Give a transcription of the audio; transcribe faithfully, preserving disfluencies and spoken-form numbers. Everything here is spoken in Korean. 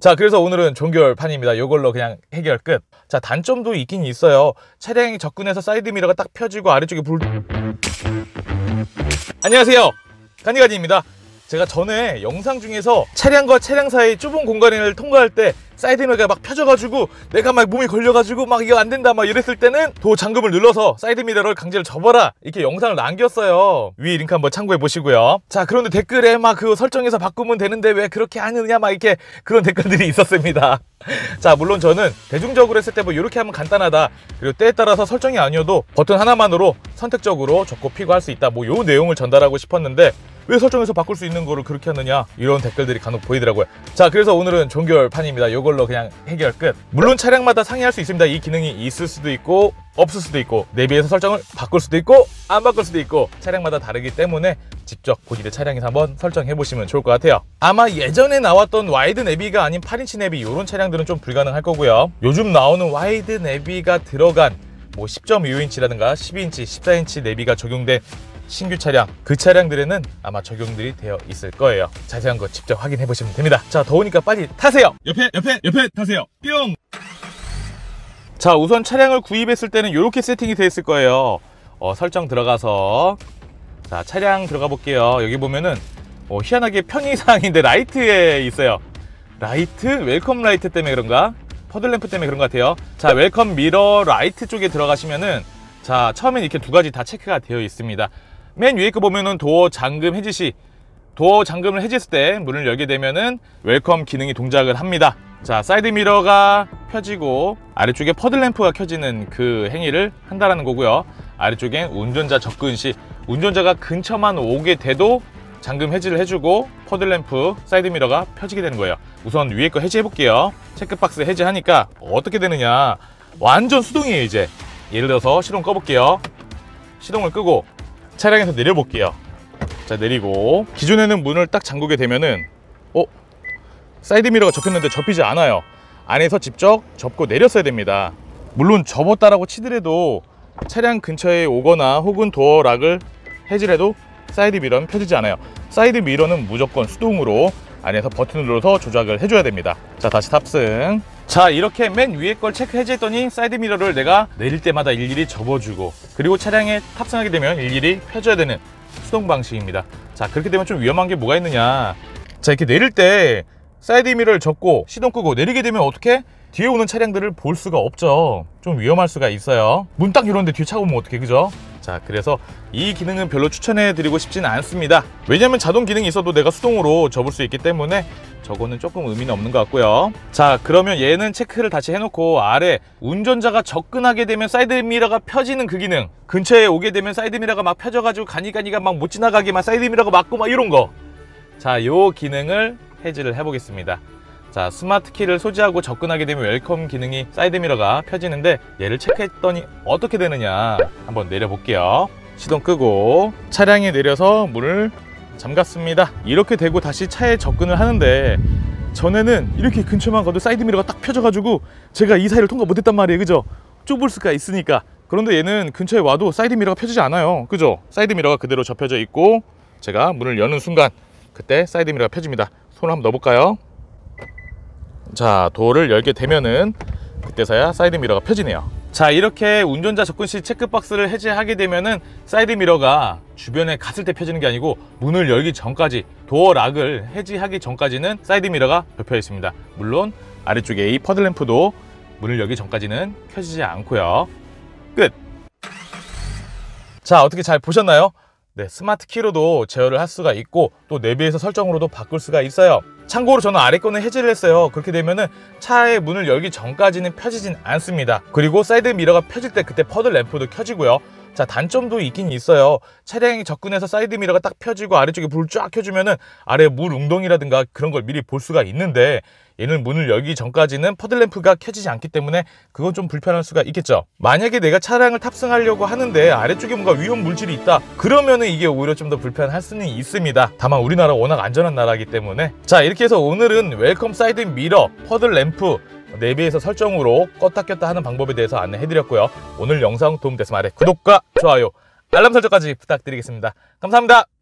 자, 그래서 오늘은 종결판입니다. 이걸로 그냥 해결 끝. 자, 단점도 있긴 있어요. 차량이 접근해서 사이드미러가 딱 펴지고 아래쪽에 불... 안녕하세요, 간이간이입니다. 제가 전에 영상 중에서 차량과 차량 사이 좁은 공간을 통과할 때 사이드미러가 막 펴져가지고 내가 막 몸이 걸려가지고 막 이거 안 된다 막 이랬을 때는 도 잠금을 눌러서 사이드미러를 강제로 접어라 이렇게 영상을 남겼어요. 위에 링크 한번 참고해 보시고요. 자, 그런데 댓글에 막 그거 설정해서 바꾸면 되는데 왜 그렇게 하느냐 막 이렇게 그런 댓글들이 있었습니다. 자, 물론 저는 대중적으로 했을 때 뭐 이렇게 하면 간단하다, 그리고 때에 따라서 설정이 아니어도 버튼 하나만으로 선택적으로 접고 피고 할 수 있다, 뭐 요 내용을 전달하고 싶었는데 왜 설정해서 바꿀 수 있는 거를 그렇게 하느냐, 이런 댓글들이 간혹 보이더라고요. 자, 그래서 오늘은 종결판입니다. 이걸로 그냥 해결 끝. 물론 차량마다 상이할 수 있습니다. 이 기능이 있을 수도 있고 없을 수도 있고 내비에서 설정을 바꿀 수도 있고 안 바꿀 수도 있고 차량마다 다르기 때문에 직접 본인의 차량에서 한번 설정해 보시면 좋을 것 같아요. 아마 예전에 나왔던 와이드 내비가 아닌 팔 인치 내비, 이런 차량들은 좀 불가능할 거고요. 요즘 나오는 와이드 내비가 들어간 뭐 십 점 오 인치라든가 십이 인치, 십사 인치 내비가 적용된 신규 차량, 그 차량들에는 아마 적용들이 되어 있을 거예요. 자세한 거 직접 확인해 보시면 됩니다. 자, 더우니까 빨리 타세요. 옆에 옆에 옆에 타세요. 뿅. 자, 우선 차량을 구입했을 때는 이렇게 세팅이 되어 있을 거예요. 어, 설정 들어가서 자, 차량 들어가 볼게요. 여기 보면은 어, 희한하게 편의사항인데 라이트에 있어요. 라이트? 웰컴 라이트 때문에 그런가? 퍼들램프 때문에 그런 것 같아요. 자, 웰컴 미러 라이트 쪽에 들어가시면은 자, 처음엔 이렇게 두 가지 다 체크가 되어 있습니다. 맨 위에 거 보면은 도어 잠금 해지 시, 도어 잠금을 해제했을 때 문을 열게 되면은 웰컴 기능이 동작을 합니다. 자, 사이드 미러가 펴지고 아래쪽에 퍼들램프가 켜지는 그 행위를 한다라는 거고요. 아래쪽엔 운전자 접근 시 운전자가 근처만 오게 돼도 잠금 해지를 해주고 퍼들램프, 사이드 미러가 펴지게 되는 거예요. 우선 위에 거 해제해 볼게요. 체크박스 해제하니까 어떻게 되느냐, 완전 수동이에요. 이제 예를 들어서 시동 꺼볼게요. 시동을 끄고 차량에서 내려볼게요. 자, 내리고 기존에는 문을 딱 잠그게 되면은 어? 사이드 미러가 접혔는데 접히지 않아요. 안에서 직접 접고 내렸어야 됩니다. 물론 접었다라고 치더라도 차량 근처에 오거나 혹은 도어 락을 해지를 해도 사이드 미러는 펴지지 않아요. 사이드 미러는 무조건 수동으로 안에서 버튼을 눌러서 조작을 해줘야 됩니다. 자, 다시 탑승. 자, 이렇게 맨 위에 걸 체크 해제했더니 사이드 미러를 내가 내릴 때마다 일일이 접어주고, 그리고 차량에 탑승하게 되면 일일이 펴줘야 되는 수동 방식입니다. 자, 그렇게 되면 좀 위험한 게 뭐가 있느냐, 자, 이렇게 내릴 때 사이드 미러를 접고 시동 끄고 내리게 되면 어떻게? 뒤에 오는 차량들을 볼 수가 없죠. 좀 위험할 수가 있어요. 문 딱 열었는데 뒤에 차가 오면 어떡해, 그죠? 자, 그래서 이 기능은 별로 추천해 드리고 싶지는 않습니다. 왜냐면 자동 기능이 있어도 내가 수동으로 접을 수 있기 때문에 저거는 조금 의미는 없는 것 같고요. 자, 그러면 얘는 체크를 다시 해놓고 아래 운전자가 접근하게 되면 사이드 미러가 펴지는 그 기능, 근처에 오게 되면 사이드 미러가 막 펴져가지고 가니가니가 막 못 지나가게 막 사이드 미러가 막고 막 이런 거, 자, 요 기능을 해제를 해보겠습니다. 자, 스마트 키를 소지하고 접근하게 되면 웰컴 기능이 사이드 미러가 펴지는데 얘를 체크했더니 어떻게 되느냐, 한번 내려볼게요. 시동 끄고 차량에 내려서 문을 잠갔습니다. 이렇게 되고 다시 차에 접근을 하는데 전에는 이렇게 근처만 가도 사이드 미러가 딱 펴져가지고 제가 이 사이를 통과 못했단 말이에요, 그죠? 좁을 수가 있으니까. 그런데 얘는 근처에 와도 사이드 미러가 펴지지 않아요, 그죠? 사이드 미러가 그대로 접혀져 있고 제가 문을 여는 순간 그때 사이드 미러가 펴집니다. 손을 한번 넣어볼까요? 자, 도어를 열게 되면은 그때서야 사이드 미러가 펴지네요. 자, 이렇게 운전자 접근 시 체크박스를 해제하게 되면은 사이드 미러가 주변에 갔을 때 펴지는 게 아니고 문을 열기 전까지, 도어 락을 해제하기 전까지는 사이드 미러가 펴져 있습니다. 물론 아래쪽에 이 퍼들램프도 문을 열기 전까지는 켜지지 않고요. 끝! 자, 어떻게 잘 보셨나요? 네, 스마트 키로도 제어를 할 수가 있고 또 내비에서 설정으로도 바꿀 수가 있어요. 참고로 저는 아래 거는 해제를 했어요. 그렇게 되면은 차의 문을 열기 전까지는 펴지진 않습니다. 그리고 사이드 미러가 펴질 때 그때 퍼들 램프도 켜지고요. 자, 단점도 있긴 있어요. 차량이 접근해서 사이드 미러가 딱 펴지고 아래쪽에 불을 쫙 켜주면은 아래 물 웅덩이라든가 그런 걸 미리 볼 수가 있는데 얘는 문을 열기 전까지는 퍼들램프가 켜지지 않기 때문에 그건 좀 불편할 수가 있겠죠. 만약에 내가 차량을 탑승하려고 하는데 아래쪽에 뭔가 위험 물질이 있다, 그러면은 이게 오히려 좀 더 불편할 수는 있습니다. 다만 우리나라 워낙 안전한 나라이기 때문에. 자, 이렇게 해서 오늘은 웰컴 사이드 미러, 퍼들램프, 내비에서 설정으로 껐다 켰다 하는 방법에 대해서 안내해드렸고요. 오늘 영상 도움됐으면 아래 구독과 좋아요, 알람 설정까지 부탁드리겠습니다. 감사합니다.